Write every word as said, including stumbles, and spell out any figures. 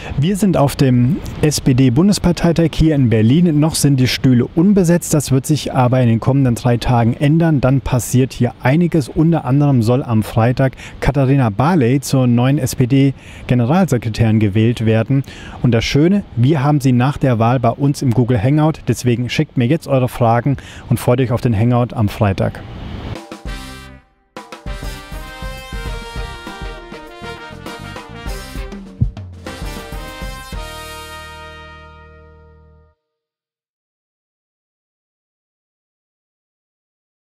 Wir sind auf dem S P D-Bundesparteitag hier in Berlin. Noch sind die Stühle unbesetzt. Das wird sich aber in den kommenden drei Tagen ändern. Dann passiert hier einiges. Unter anderem soll am Freitag Katharina Barley zur neuen S P D-Generalsekretärin gewählt werden. Und das Schöne, wir haben sie nach der Wahl bei uns im Google Hangout. Deswegen schickt mir jetzt eure Fragen und freut euch auf den Hangout am Freitag.